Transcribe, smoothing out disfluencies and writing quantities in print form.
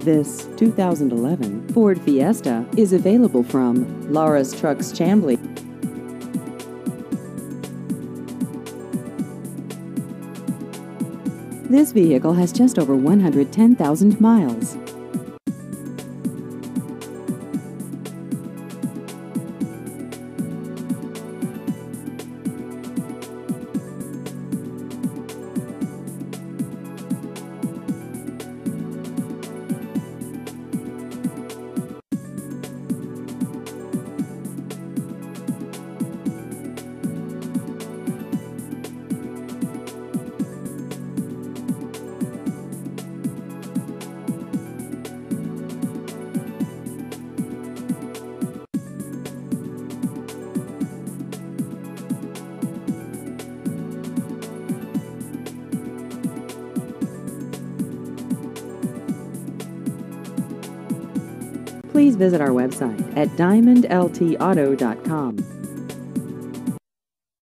This 2011 Ford Fiesta is available from Laura's Trucks Chamblee. This vehicle has just over 110,000 miles. Please visit our website at diamondltauto.com.